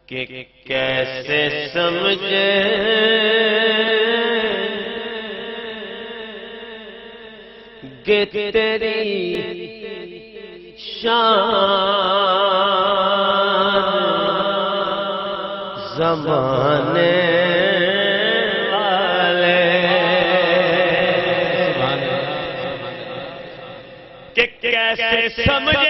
کہ کیسے سمجھے گے تیری شان زمانے والے، کہ کیسے سمجھے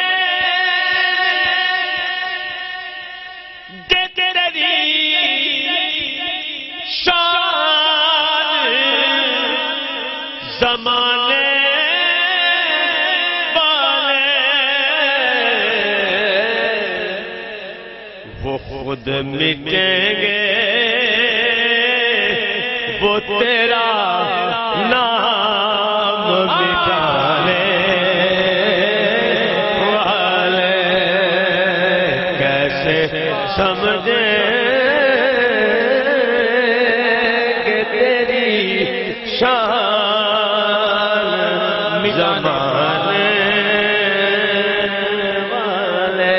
زمانے والے، وہ خود مٹیں گے وہ تیرا نام مٹانے والے، کیسے سمجھے کہ تیری شان زمانے والے،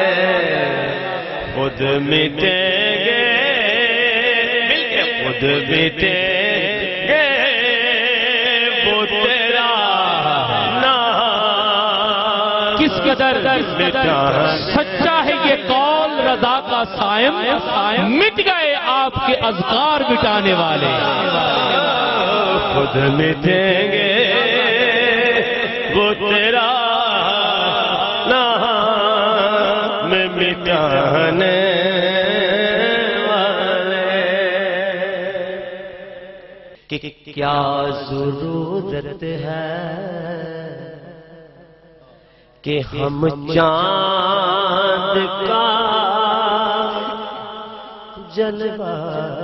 خود مٹیں گے مل کے خود مٹیں گے وہ تیرا نام، کس قدر سچا ہے یہ قول رضا کا صائم، مٹ گئے آپ کے اذکار مٹانے والے، خود مٹیں گے وہ تیرا نام مٹانے والے، کہ کیا ضرورت ہے کہ ہم چاند کا جلوہ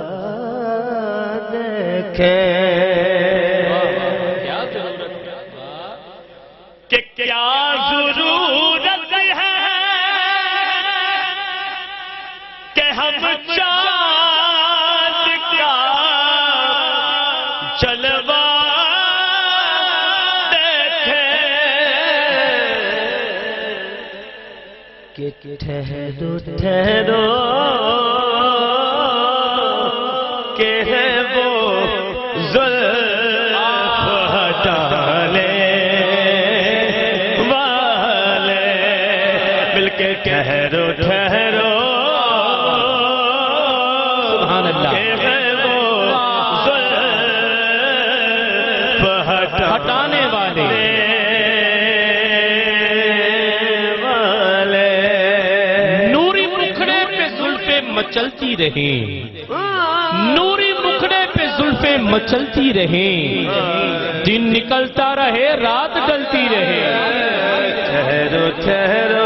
دیکھیں، کہ کیا ضرورت ہے کہ ہم چاند کا جلوہ دیکھیں، کہ ٹھہرو ٹھہرو کہ ہے وہ زلف ہٹانے ٹھہرو ٹھہرو سبحان اللہ، ہٹانے والے، نوری مکھڑے پہ زلفیں مچلتی رہیں، نوری مکھڑے پہ زلفیں مچلتی رہیں، دن نکلتا رہے رات ڈلتی رہے، ٹھہرو ٹھہرو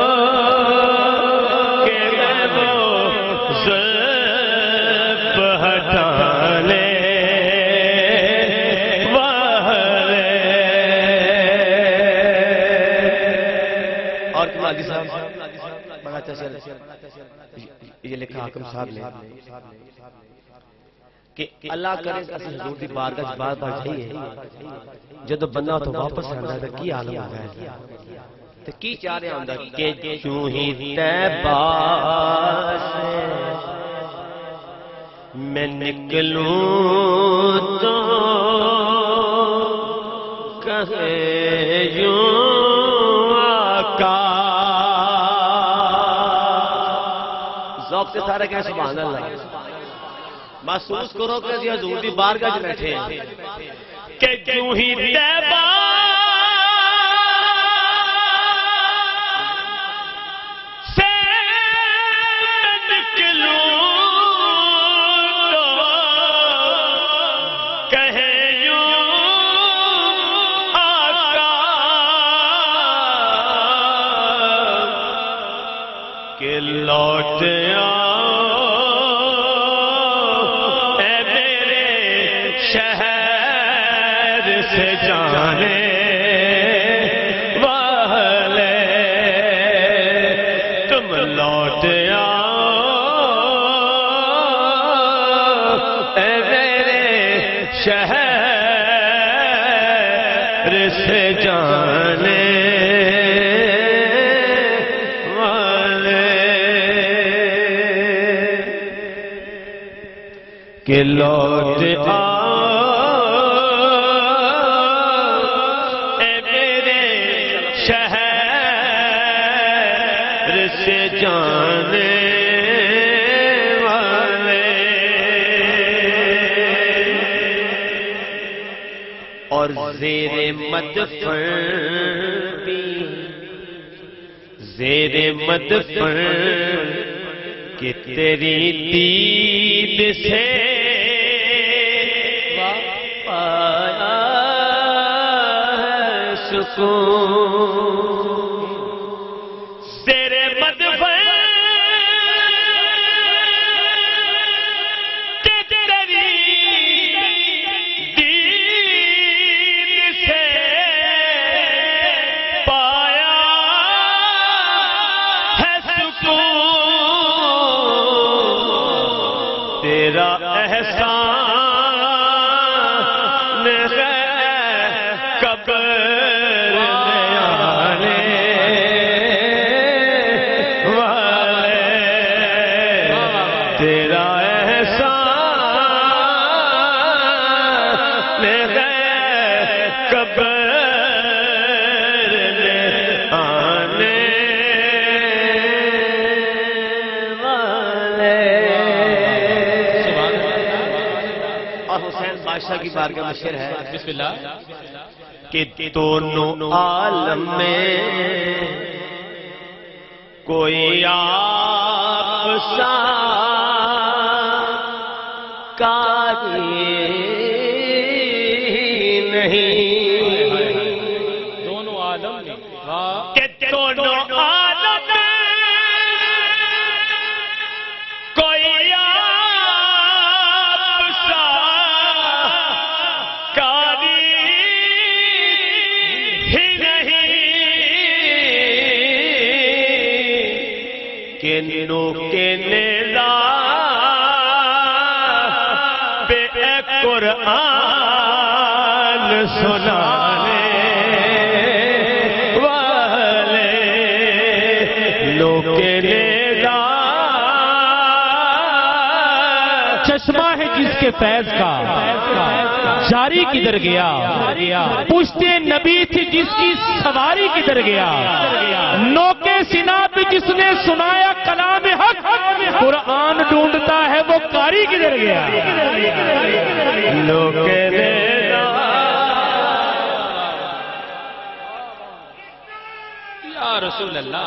یہ لکھا حاکم صاحب نے کہ اللہ کرے اسی حضور دی بارگاہ بار بار جائیے جدو بندہ تو واپس آندا ہے کی عالم ہو گیا تے کی چاہ رہا ہوندا کہ چوں ہی طیبہ سے میں نکلوں تو کہے یوں آقا، ذوق سے سارے کہیں سبحان اللہ، محسوس کرو کہ یہ حضور دی بارگاہ میں بیٹھے ہیں کہ کیوں ہی طیبہ سے نکلوں تو کہے یوں آقا، کہ لوٹ سے جانے والے، تم لوٹ آؤ اے میرے شہر سے جانے والے، کہ لوٹ اے میرے شہر سے جانے والے، اور زیر مدفن بھی، زیر مدفن کہ تیری دید سے پایا ہے سکون، زیر مدفن کہ تیری دید سے پایا ہے سکون، تیرا احسان ہے قبر میں آنے والے، تیرا احسان ہے قبر میں آنے والے۔ اور حسین بادشاہ کی بارگاہ میں شعر ہے، بسم اللہ۔ کہ دونوں عالم میں کوئی آپ سا قاری نہیں، دونوں عالم میں واہ، کہ دونوں عالم میں کوئی آپ سا قاری ہی نہیں، کہ نو کے نیزہ پہ قرآن سنانے والے، نو کے نیزہ چشمہ ہے جس کے فیض کا جاری کدھر گیا، پشت نبی تھی جس کی سواری کدھر گیا، نوکے سنا پہ جس نے سنایا کلام حق، قرآن ڈھونڈتا ہے وہ قاری کدھر گیا، نوکے نیزہ یا رسول اللہ،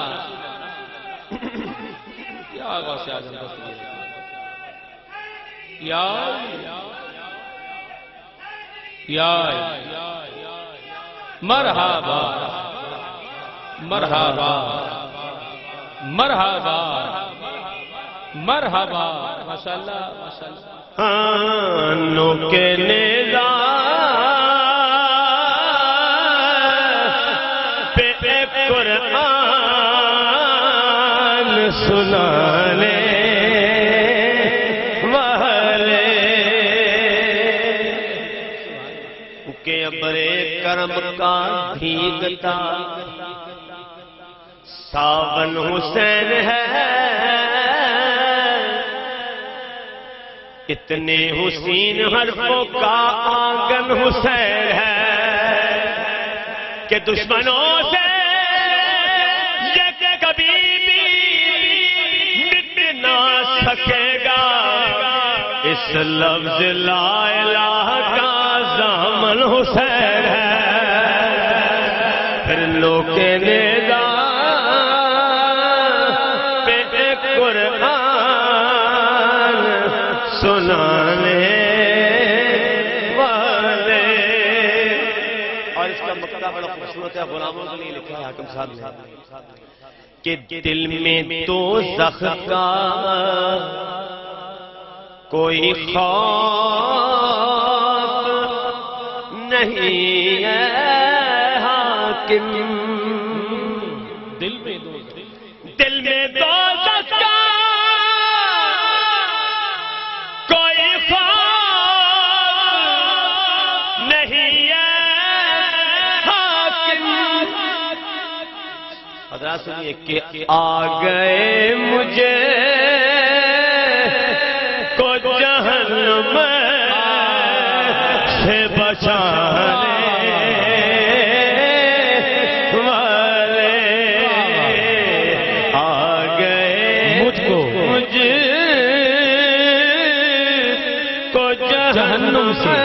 یا غوث اعظم یا مرحبا مرحبا مرحبا مرحبا، ماشاءاللہ ماشاءاللہ۔ نو کے نیزہ پہ قرآن سنانے والے، کہ ابرے کرم کا بھیگتا ساون حسین ہے، اتنے حسین حرفوں کا آنگن حسین ہے، کہ دشمنوں سے یہ کبھی بھی مٹ نہ سکے گا، اس لفظ لا الہ کا ضامن حسین ہے، پھر لو کے نیزہ پہ قرآن سنانے والے۔ اور اس کا مقطع بڑا خوبصورت ہے، غلاموں کے لیے لکھا ہے حاکم صاحب نے، کہ دل میں دوزخ کا کوئی خوف نہیں ہے حاکم، دل میں دوزخ کا کوئی خوف نہیں ہے حاکم۔ حضرات سنیے کہ آ گئے مجھے کو جہنم سے بچانے والے آ گئے مجھ کو جہنم سے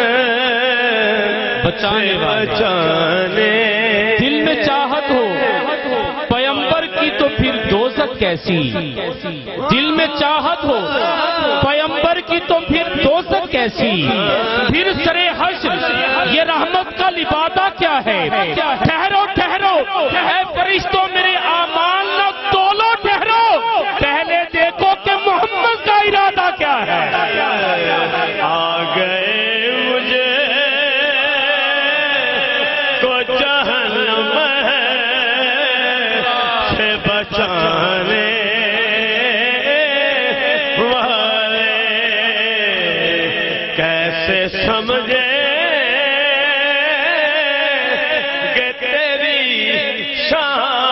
بچانے دل میں چاہت ہو پیغمبر کی تو پھر دوزخ کیسی، دل میں چاہت ہو پیغمبر کی تو پھر دوزخ کیسی، پھر سرے حشر یہ رحمت کا لبادہ کیا ہے؟ ٹھہرو ٹھہرو اے فرشتوں میرے اعمال نہ تولو، ٹھہرو پہلے دیکھو کہ محمد کا ارادہ کیا ہے۔ آ گئے مجھے کو جہنم سے بچانے والے کیسے سمجھے کہ تیری شان